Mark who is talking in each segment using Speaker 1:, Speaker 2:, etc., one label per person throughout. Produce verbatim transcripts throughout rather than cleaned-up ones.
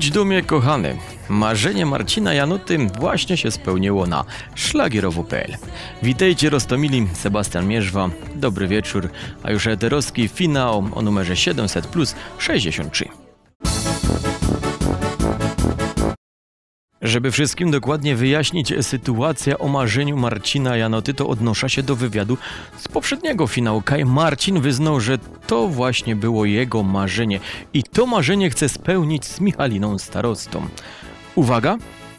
Speaker 1: Chodź do mnie, kochany. Marzenie Marcina Janoty właśnie się spełniło na szlagierowo kropka pe el. Witajcie roztomili, Sebastian Mierzwa. Dobry wieczór, a już eterowski finał o numerze siedemset plus sześćdziesiąt trzy. Żeby wszystkim dokładnie wyjaśnić sytuację o marzeniu Marcina Janoty, to odnosza się do wywiadu z poprzedniego finału. Kaj Marcin wyznał, że to właśnie było jego marzenie i to marzenie chce spełnić z Michaliną Starostą. Uwaga,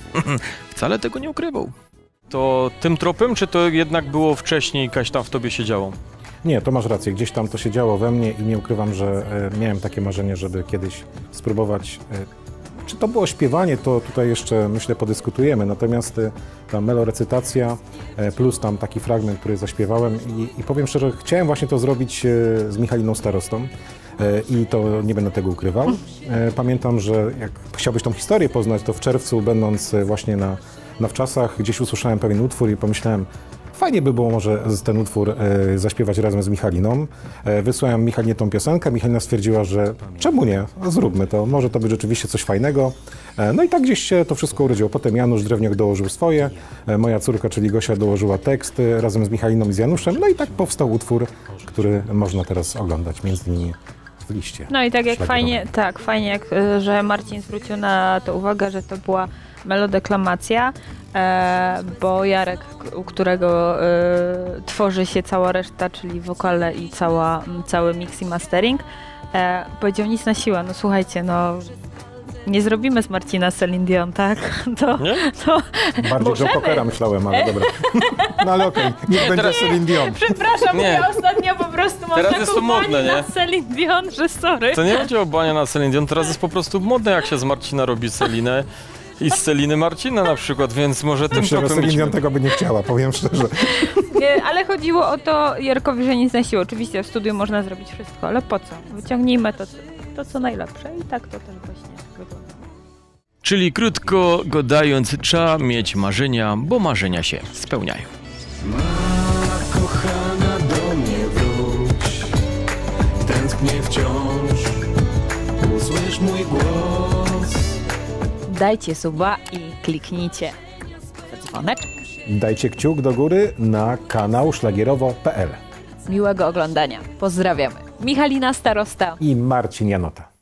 Speaker 1: wcale tego nie ukrywał. To tym tropem, czy to jednak było wcześniej, kaś tam w tobie się działo?
Speaker 2: Nie, to masz rację, gdzieś tam to się działo we mnie i nie ukrywam, że e, miałem takie marzenie, żeby kiedyś spróbować. E, Czy to było śpiewanie, to tutaj jeszcze, myślę, podyskutujemy, natomiast ta melorecytacja plus tam taki fragment, który zaśpiewałem i, i powiem szczerze, chciałem właśnie to zrobić z Michaliną Starostą i to nie będę tego ukrywał. Pamiętam, że jak chciałbyś tą historię poznać, to w czerwcu, będąc właśnie na, na wczasach, gdzieś usłyszałem pewien utwór i pomyślałem, fajnie by było może ten utwór e, zaśpiewać razem z Michaliną. E, wysłałem Michalinie tą piosenkę, Michalina stwierdziła, że czemu nie, zróbmy to, może to być rzeczywiście coś fajnego. E, no i tak gdzieś się to wszystko urodziło. Potem Janusz Drewniak dołożył swoje, e, moja córka, czyli Gosia, dołożyła tekst e, razem z Michaliną i z Januszem. No i tak powstał utwór, który można teraz oglądać, między innymi w liście.
Speaker 3: No i tak jak fajnie, tak, fajnie, jak, że Marcin zwrócił na to uwagę, że to była melodeklamacja, e, bo Jarek, u którego e, tworzy się cała reszta, czyli wokale i cała, cały mix i mastering, e, powiedział nic na siłę. No słuchajcie, no nie zrobimy z Marcina Celine Dion, tak? To, to
Speaker 2: Bardziej Joe Cockera myślałem, ale dobra. No ale okej, okay, niech będzie Celine Dion.
Speaker 3: Przepraszam, nie. Ja ostatnio po prostu mam
Speaker 1: teraz
Speaker 3: taką
Speaker 1: jest to modne, nie?
Speaker 3: na Celine Dion, że sorry.
Speaker 1: To nie chodzi o banie na Celine Dion, teraz jest po prostu modne, jak się z Marcina robi Celinę. I z Celiny Marcina na przykład, więc może tym
Speaker 2: Myślę,
Speaker 1: tropem...
Speaker 2: że Celine Dion tego by nie chciała, powiem szczerze.
Speaker 3: Nie, ale chodziło o to Jarkowi, że nic na siłę. Oczywiście w studiu można zrobić wszystko, ale po co? Wyciągnijmy to, to co najlepsze i tak to też właśnie wygląda.
Speaker 1: Czyli krótko gadając, trzeba mieć marzenia, bo marzenia się spełniają.
Speaker 4: Ma kochana do mnie wróć, tęsknię wciąż, usłysz mój głos.
Speaker 3: Dajcie suba i kliknijcie w dzwoneczek.
Speaker 2: Dajcie kciuk do góry na kanał szlagierowo kropka pe el.
Speaker 3: Miłego oglądania. Pozdrawiamy. Michalina Starosta
Speaker 2: I Marcin Janota.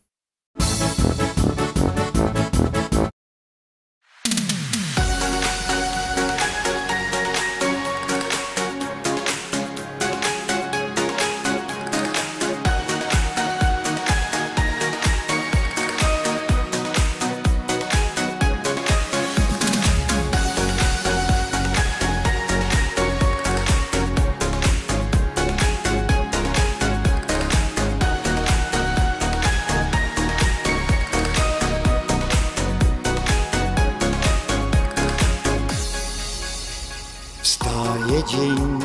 Speaker 5: Wstaje dzień,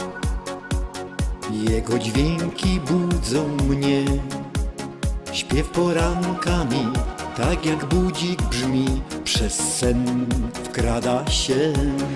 Speaker 5: jego dźwięki budzą mnie. Śpiew porankami, tak jak budzik brzmi, przez sen wkrada się.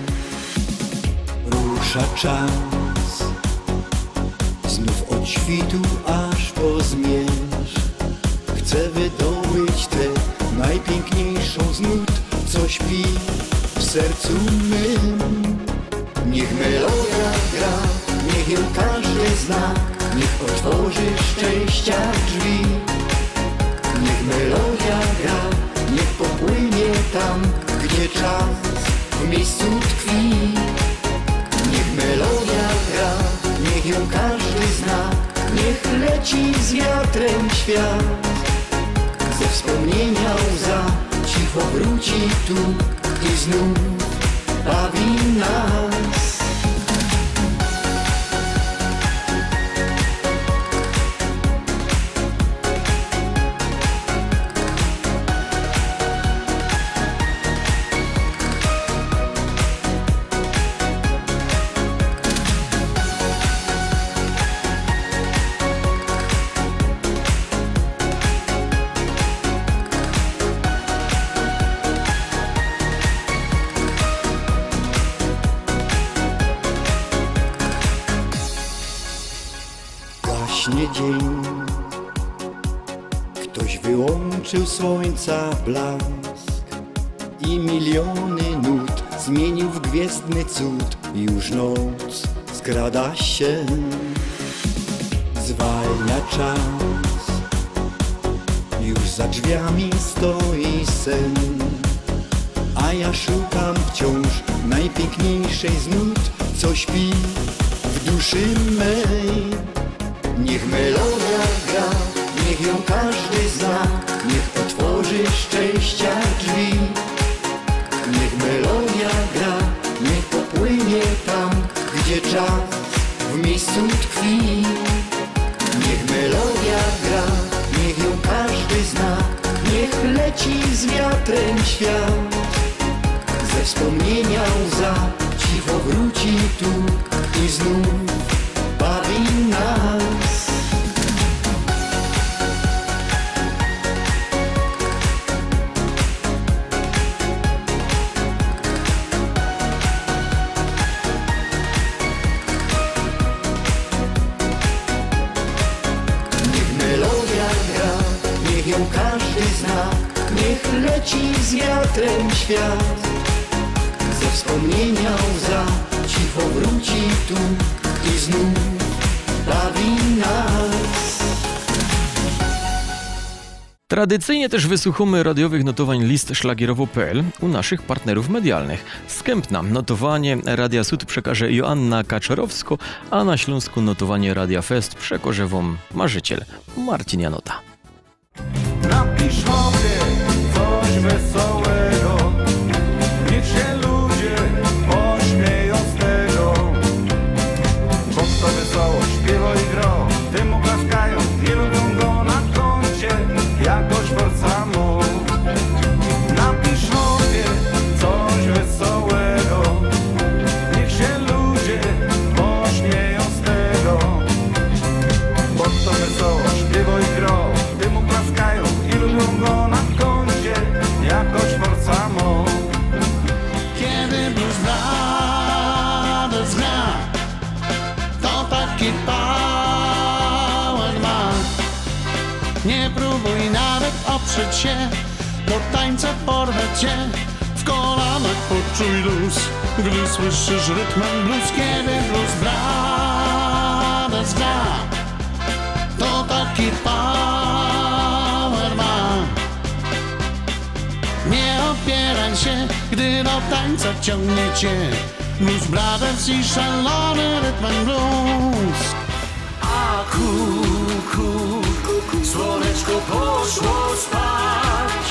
Speaker 5: Rusza czas, znów od świtu aż po zmierzch. Chcę wydobyć tę najpiękniejszą z nut, co śpi w sercu mym. Niech melodia gra, niech ją każdy zna, niech otworzy szczęścia drzwi. Niech melodia gra, niech popłynie tam, gdzie czas w miejscu tkwi. Niech melodia gra, niech ją każdy zna, niech leci z wiatrem świat. Ze wspomnienia łza cicho wróci tu i znów bawi nas. Gaśnie dzień, ktoś wyłączy włączył słońca blask i miliony nut zmienił w gwiezdny cud. Już noc skrada się, zwalnia czas, już za drzwiami stoi sen, a ja szukam wciąż najpiękniejszej z nut, co śpi w duszy mej. Niech melodia gra, niech ją każdy zna, niech otworzy szczęścia drzwi. Niech melodia gra, niech popłynie tam, gdzie czas w miejscu tkwi. Niech melodia gra, niech ją każdy zna, niech leci z wiatrem świat. Ze wspomnienia łza cicho wróci tu i znów bawi nas. Niech melodia gra, niech ją każdy zna, niech leci z wiatrem świat. Ze wspomnienia łza cicho wróci tu i znów bawi nas.
Speaker 1: Tradycyjnie też wysłuchamy radiowych notowań list szlagierowo kropka p l u naszych partnerów medialnych. Z Kępna notowanie Radia Sud przekaże Joanna Kaczorowsko, a na Śląsku notowanie Radia Fest przekaże wam marzyciel Marcin Janota.
Speaker 4: Napisz sobie coś wesołego, niech się ludzie pośmieją z tego. Bo kto wesoło śpiewa i gro, temu klaskają i lubią go na koncie, jakoś forcamo. Napisz sobie coś wesołego, niech się ludzie pośmieją z tego. Bo kto wesoło śpiewa i gro, temu klaskają i lubią go na koncie, jakoś forcamo.
Speaker 6: Kiedy blues brothers gra, to taki power ma. Nie próbuj nawet oprzeć się, do tańca porwę cię. W kolanach poczuj luz, gdy słyszysz rytmem blues. Kiedy blues brothers gra, to taki power ma. Nie opieraj się, gdy do tańca ciągnie cię Blues Brothers i szalony rytm blues.
Speaker 4: A kuku, słoneczko poszło spać,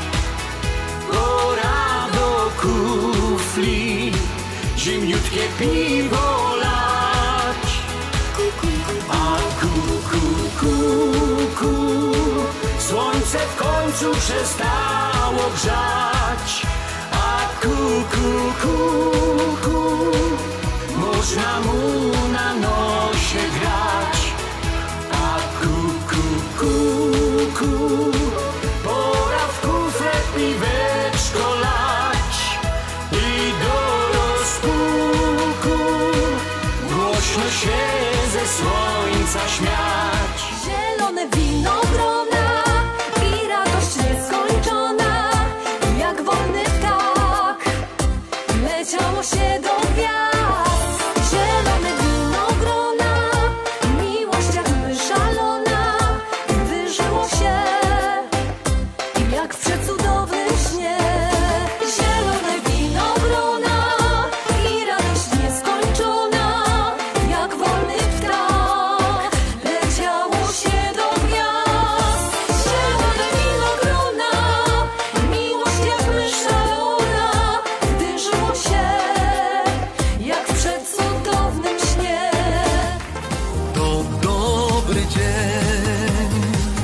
Speaker 4: pora do kufli, zimniutkie piwo lać. A kuku, kuku, słońce w końcu przestało grzać. A kuku, kuku, można mu na nosie grać. A kuku, kuku, pora w kufle piweczko lać i do rozpuku głośno się ze słońca śmiać.
Speaker 7: Zielone winogrona i radość nieskończona, jak wolny ptak leciało się do gwiazd. Zielone winogrona, miłość jak my szalona, wyżyło się jak w przecudownym śnie. Zielone winogrona i radość nieskończona, jak wolny ptak leciało się do gwiazd. Zielone winogrona, miłość jak my szalona, wyżyło się jak w przecudownym śnie.
Speaker 8: To dobry dzień,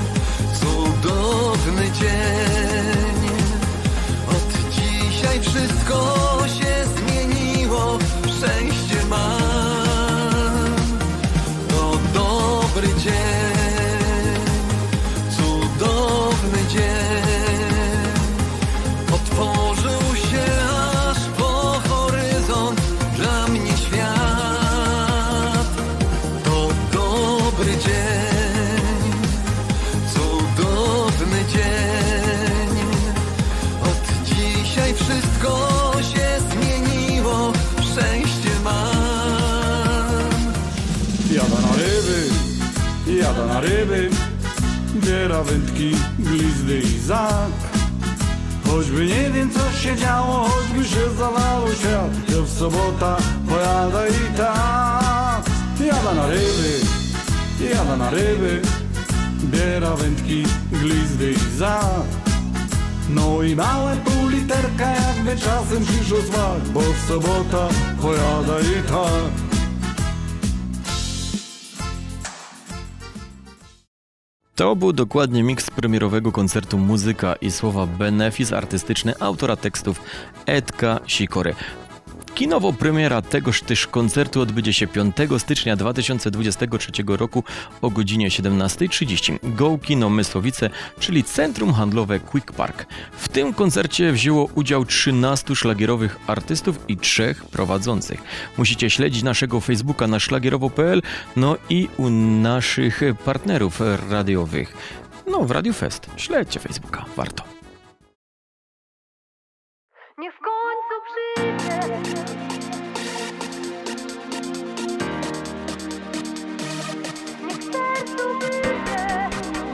Speaker 8: cudowny dzień. Od dzisiaj wszystko się zmieniło, szczęście mam. To dobry dzień, cudowny dzień. Otworzył się aż po horyzont dla mnie świat. To dobry dzień, cudowny dzień.
Speaker 6: biera wędki, glizdy i zak. Choćby nie wiem co się działo, choćby się zawalał świat, ja w sobota pojadę i tak. Jada na ryby, jada na ryby, biera wędki, glizdy i zak. No i małe pół literka jakby czasem przyszło smak, bo w sobota pojadę i tak.
Speaker 1: To był dokładnie miks premierowego koncertu Muzyka i Słowa Benefis artystyczny autora tekstów Edka Sikory. Kinowo premiera tegoż też koncertu odbędzie się piątego stycznia dwa tysiące dwudziestego trzeciego roku o godzinie siedemnasta trzydzieści. Go Kino Mysłowice, czyli Centrum Handlowe Quick Park. W tym koncercie wzięło udział trzynastu szlagierowych artystów i trzech prowadzących. Musicie śledzić naszego Facebooka na szlagierowo kropka p l, no i u naszych partnerów radiowych. No, w Radio Fest. Śledźcie Facebooka, warto.
Speaker 7: Niech w końcu przyjdzie. Niech w sercu wyjdzie.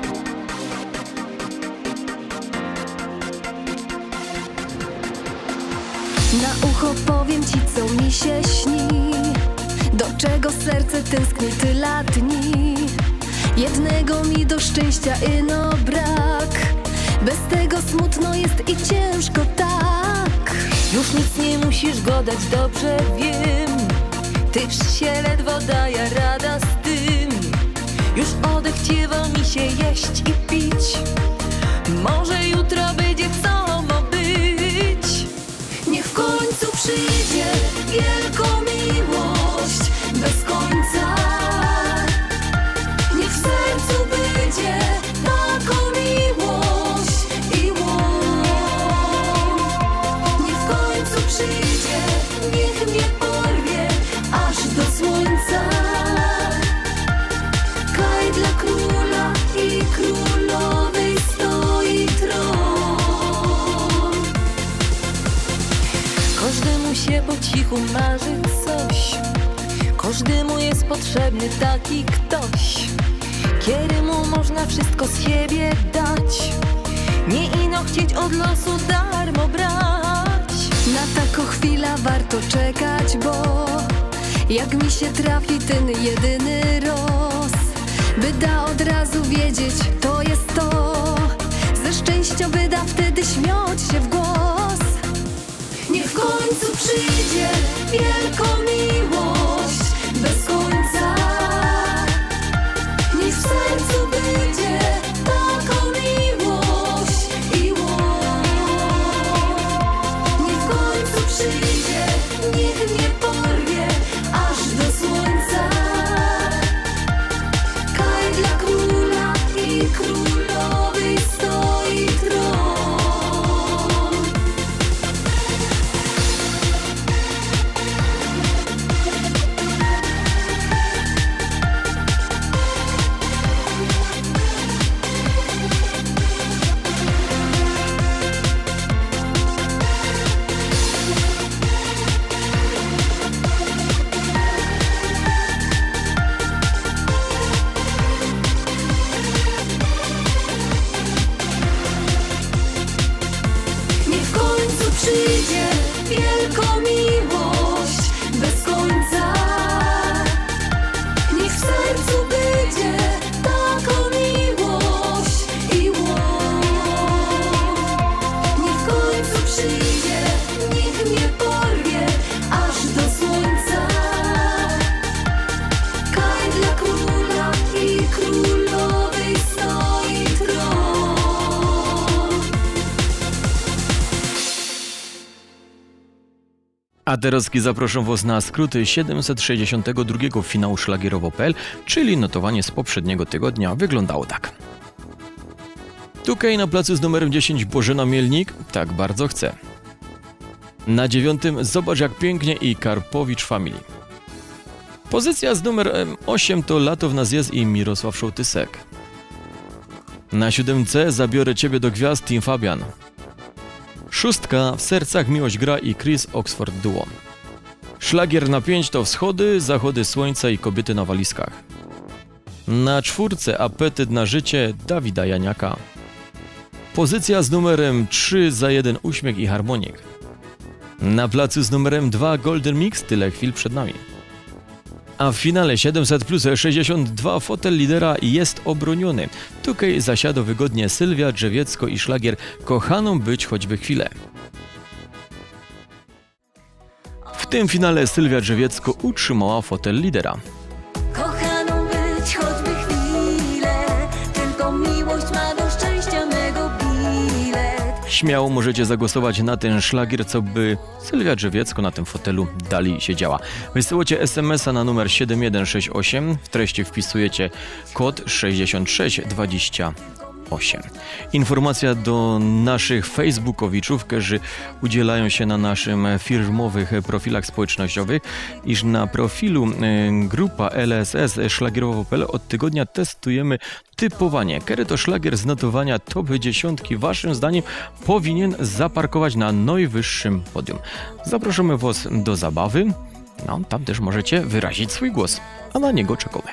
Speaker 7: Na ucho powiem ci, co mi się śni, do czego serce tęskni tyle dni. Jednego mi do szczęścia ino brak, bez tego smutno jest i ciężko tak.
Speaker 9: Już nic nie musisz go dać, dobrze wiem, tyż się ledwo daje rada z tym. Już odechciewa mi się jeść i pić, może jutro będzie co ma być.
Speaker 7: Niech w końcu przyjdzie wielką miłość bez końca. Niech w sercu będzie taką miłość i łącz. Niech w końcu przyjdzie, niech mnie porwie aż do słońca. Kaj dla króla i królowej stoi tron.
Speaker 9: Każdemu się po cichu marzy coś, każdemu jest potrzebny taki ktoś, kiedy mu można wszystko z siebie dać, nie ino chcieć od losu darmo brać.
Speaker 7: Na taką chwilę warto czekać, bo jak mi się trafi ten jedyny roz, by da od razu wiedzieć, to jest to. Ze szczęścia by da wtedy śmiać się w głos. Niech w końcu przyjdzie wielką miłość bez końca. Niech w sercu będzie taką miłość i łącz. Niech w końcu przyjdzie, niech mnie porwie aż do słońca. Kaj dla króla i królowej stoi tron. Niech w końcu przyjdzie wielką miłość bez końca. Niech w sercu będzie taką miłość i łącz. Niech w końcu przyjdzie, niech mnie porwie aż do słońca. Kaj dla króla i królowej stoi tron.
Speaker 1: A teraz zaproszę Was na skróty siedemset sześćdziesiątego drugiego finału szlagierowo kropka p l, czyli notowanie z poprzedniego tygodnia wyglądało tak. Tukaj na placu z numerem dziesięć Bożena Mielnik, tak bardzo chcę. Na dziewiątym Zobacz jak pięknie i Karpowicz Family. Pozycja z numerem osiem to Lato w nas jest i Mirosław Szołtysek. Na siódemce Zabiorę Ciebie do gwiazd Team Fabian. Szóstka W sercach miłość gra i Chris Oxford Duo. Szlagier na pięć to Wschody, Zachody słońca i Kobiety na walizkach. Na czwórce Apetyt na życie Dawida Janiaka. Pozycja z numerem trzy za jeden Uśmiech i harmonik. Na placu z numerem dwa Golden Mix Tyle chwil przed nami. A w finale siedemset plus sześćdziesiąt dwa fotel lidera jest obroniony. Tutaj zasiadł wygodnie Sylwia Drzewiecko i szlagier Kochaną być choćby chwilę. W tym finale Sylwia Drzewiecko utrzymała fotel lidera.
Speaker 7: Kochaną być choćby chwilę, tylko miłość ma do szczęścia mego bilet.
Speaker 1: Śmiało możecie zagłosować na ten szlagier, co by Sylwia Drzewiecko na tym fotelu dalej siedziała. Wysyłacie es em es a na numer siedem jeden sześć osiem, w treści wpisujecie kod sześćdziesiąt sześć dwadzieścia osiem. Informacja do naszych facebookowiczów, którzy udzielają się na naszym firmowych profilach społecznościowych, iż na profilu grupa L S S szlagierowo kropka p l od tygodnia testujemy typowanie. Kiedy to szlagier z notowania top dziesiątki waszym zdaniem powinien zaparkować na najwyższym podium. Zapraszamy was do zabawy. No, tam też możecie wyrazić swój głos, a na niego czekamy.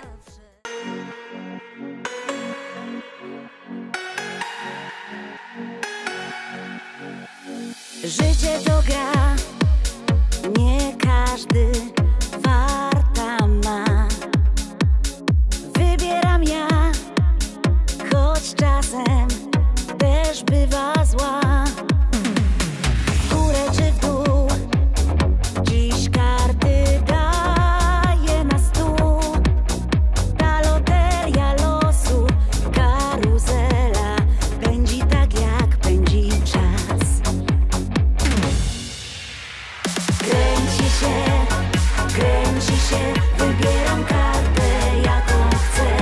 Speaker 7: Życie to gra, nie każdy farta ma. Wybieram ja, choć czasem też bywa zła. W górę czy w dół, dziś karty daje na stół. Ta loteria losu, karuzela pędzi tak jak pędzi czas. Kręci się, kręci się, wybieram kartę jaką chcę.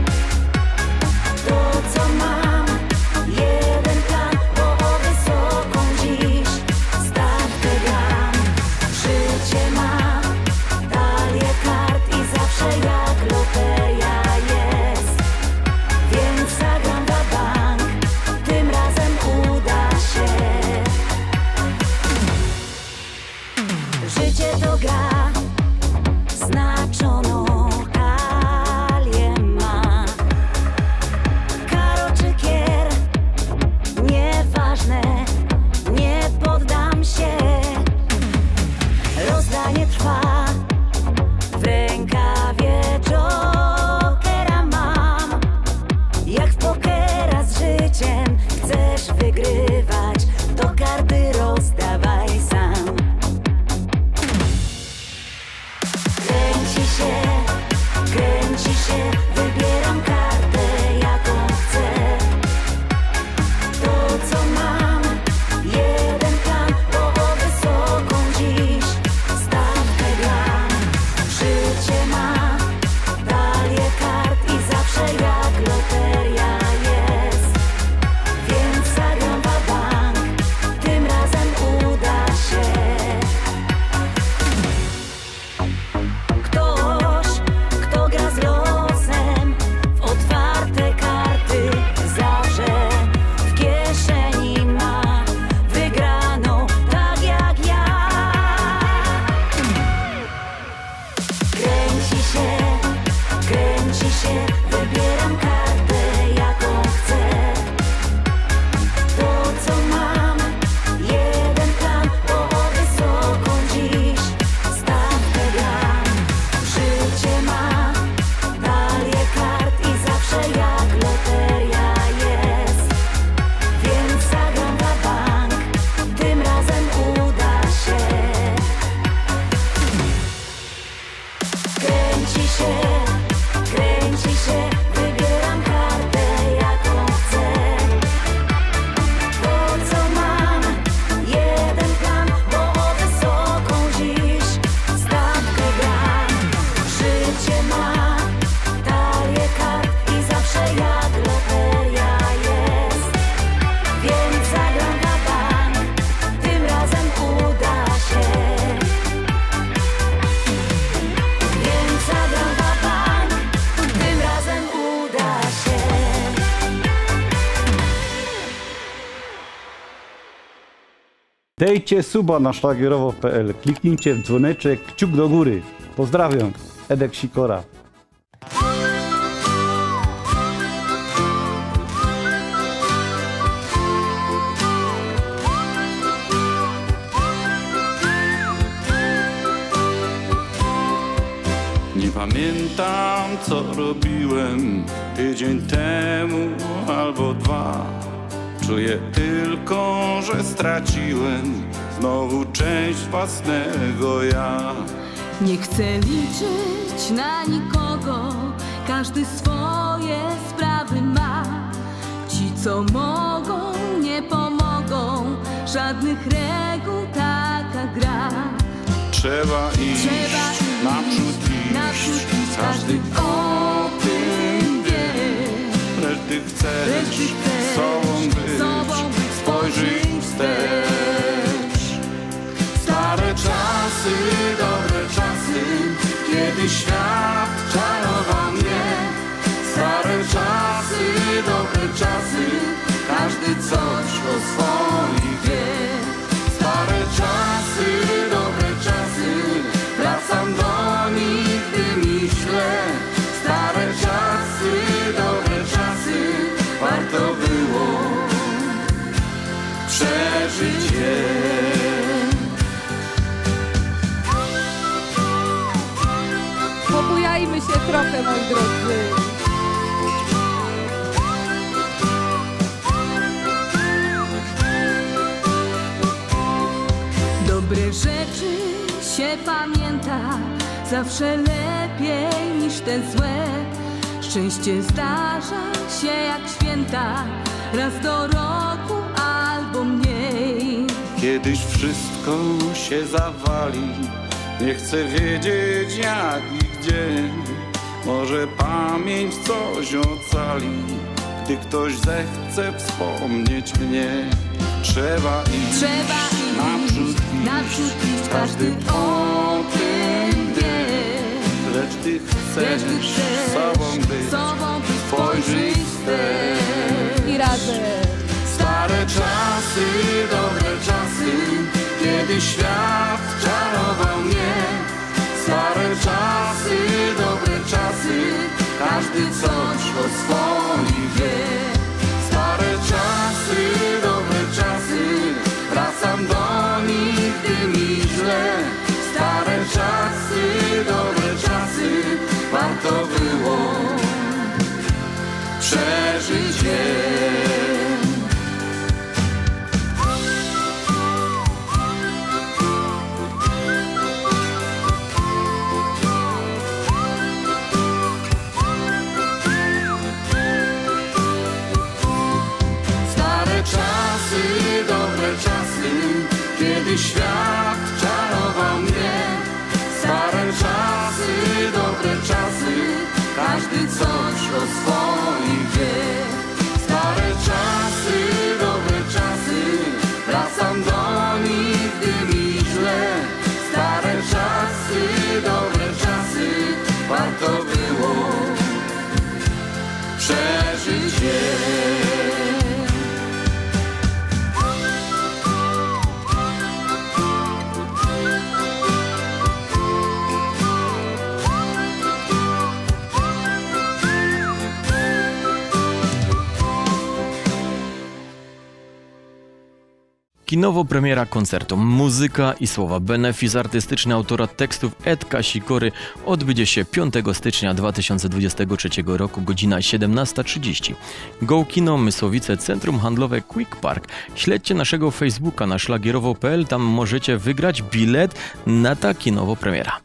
Speaker 7: To co mam, jeden plan, bo o wysoką dziś stawkę dam. Życie ma talię kart i zawsze jak loteria jest. Więc zagram na bank, tym razem uda się. Życie to gra, znaczoną talię ma. Karo czy kier, nieważne, nie poddam się. Rozdanie trwa, w rękawie jokera mam. Jak w pokera z życiem chcesz wygrywać, to karty rozdawaj sam. Kręci się, kręci się, wybieram kartę jaką chcę. To co mam, jeden plan, bo o wysoką dziś stawkę gram. Życie ma talię kart i zawsze jak loteria jest. Więc zagram w bank, tym razem uda się. Ktoś, kto gra z losem, w otwarte karty zawsze w kieszeni ma wygraną tak jak ja. Kręci się, kręci się, wybieram kartę jaką chcę. To co mam, jeden plan, bo o wysoką dziś stawkę gram. Życie ma talię kart i zawsze jak loteria jest. Więc zagram w bank, tym razem uda się. Kręci się, kręci się, wybieram kartę jaką chcę. To co mam, jeden plan, bo o wysoką dziś stawkę gram. Życie ma talię kart i zawsze jak loteria jest. Więc zagram na bank, tym razem uda się. Więc zagram na bank, tym razem uda się.
Speaker 10: Dejcie suba na szlagierowo kropka p l, kliknijcie w dzwoneczek, kciuk do góry. Pozdrawiam, Edek Sikora.
Speaker 6: Pamiętam, co robiłem tydzień temu albo dwa. Czuję tylko, że straciłem znowu część własnego ja.
Speaker 9: Nie chcę liczyć na nikogo, każdy swoje sprawy ma. Ci, co mogą, nie pomogą, żadnych reguł taka gra.
Speaker 6: Trzeba iść,
Speaker 9: Trzeba iść
Speaker 6: naprzód iść,
Speaker 9: naprzód iść,
Speaker 6: każdy o tym wie. Lecz ty chcesz,
Speaker 9: Lecz ty chcesz
Speaker 6: sobą być,
Speaker 9: sobą być,
Speaker 6: spojrzyj wstecz. Stare czasy, dobre czasy, kiedy świat czarował mnie. Stare czasy, dobre czasy, każdy coś o swoich wie. Stare czasy, dobre czasy, wracam do nich, gdy myślę. Stare czasy, dobre czasy, warto było przeżyć je.
Speaker 11: Pobujajmy się trochę, moi drodzy.
Speaker 9: Dobre rzeczy się pamięta zawsze lepiej niż te złe. Szczęście zdarza się jak święta, raz do roku albo mniej.
Speaker 6: Kiedyś wszystko się zawali, nie chcę wiedzieć jak i gdzie. Może pamięć coś ocali, gdy ktoś zechce wspomnieć mnie. Trzeba iść,
Speaker 9: Trzeba iść,
Speaker 6: naprzód iść,
Speaker 9: naprzód iść,
Speaker 6: każdy o tym wie. Lecz ty chcesz,
Speaker 9: Lecz ty chcesz
Speaker 6: sobą być,
Speaker 9: sobą być,
Speaker 6: spojrzyj wstecz.
Speaker 11: I razem.
Speaker 6: Stare czasy, dobre czasy, kiedy świat czarował mnie. Stare czasy, dobre czasy, każdy coś o swoich wie. Stare czasy, dobre czasy, wracam do nich, gdy mi źle. Stare czasy, dobre czasy, warto było przeżyć je. Kiedy świat czarował mnie. Stare czasy, dobre czasy, każdy coś o swoich wie. Stare czasy, dobre czasy, wracam do nich, gdy mi źle. Stare czasy, dobre czasy, warto było przeżyć je.
Speaker 1: Kinowo premiera koncertu, muzyka i słowa, benefis artystyczny autora tekstów Edka Sikory odbędzie się piątego stycznia dwa tysiące dwudziestego trzeciego roku, godzina siedemnasta trzydzieści. Go Kino Mysłowice, Centrum Handlowe Quick Park. Śledźcie naszego Facebooka na szlagierowo kropka p l, tam możecie wygrać bilet na ta kinowo premiera.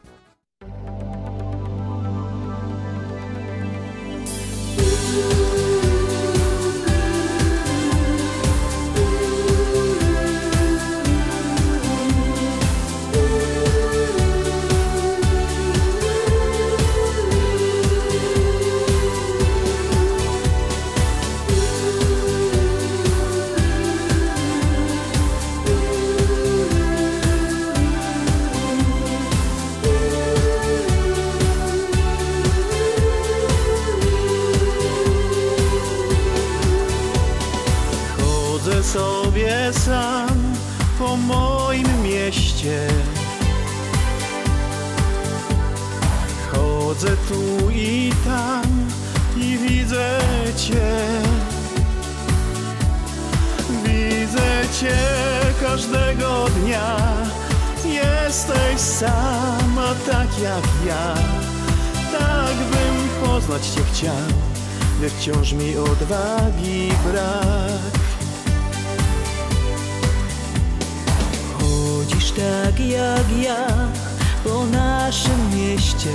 Speaker 12: Sobie sam po moim mieście, chodzę tu i tam i widzę Cię. Widzę Cię każdego dnia, jesteś sama tak jak ja. tak bym poznać Cię chciał, lecz wciąż mi odwagi brak.
Speaker 9: Chodzisz tak jak ja po naszym mieście,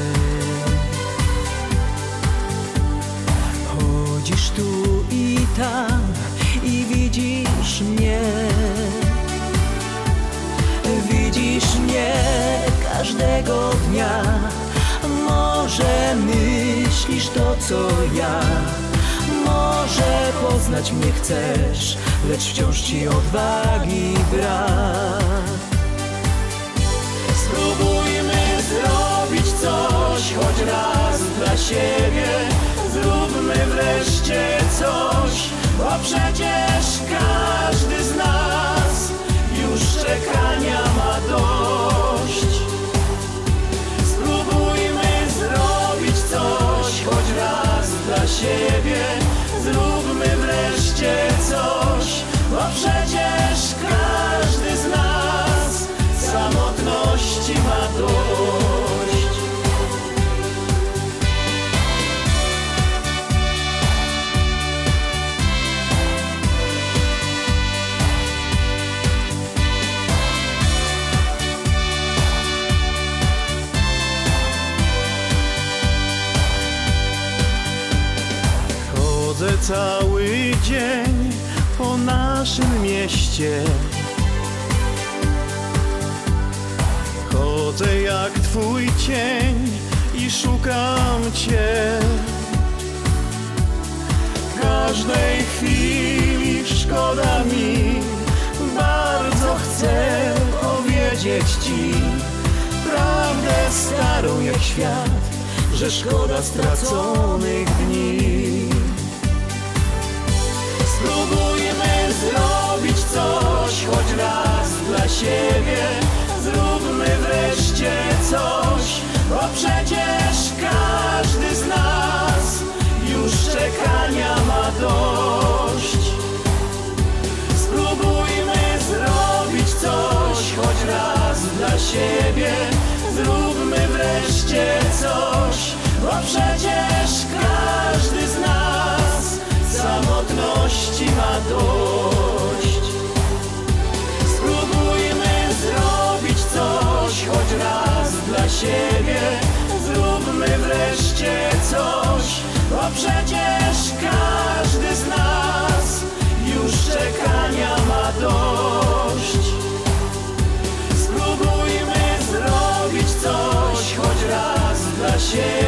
Speaker 9: chodzisz tu i tam i widzisz mnie. Widzisz mnie każdego dnia, może myślisz to co ja, może poznać mnie chcesz, lecz wciąż ci odwagi brak.
Speaker 12: Spróbujmy zrobić coś choć raz dla siebie, zróbmy wreszcie coś, bo przecież każdy z nas już czekania ma dość. Spróbujmy zrobić coś choć raz dla siebie, zróbmy wreszcie coś, bo przecież każdy z nas samotności ma dość. Chodzę cały dzień po naszym mieście, chodzę jak Twój cień i szukam Cię. Każdej chwili szkoda mi, bardzo chcę powiedzieć Ci prawdę starą jak świat, że szkoda straconych dni. Spróbujmy zrobić coś choć raz dla siebie, zróbmy wreszcie coś, bo przecież każdy z nas już czekania ma dość. Spróbujmy zrobić coś choć raz dla siebie, zróbmy wreszcie coś, bo przecież każdy z nas samotności ma dość. Spróbujmy zrobić coś choć raz dla siebie, zróbmy wreszcie coś, bo przecież każdy z nas już czekania ma dość. Spróbujmy zrobić coś choć raz dla siebie,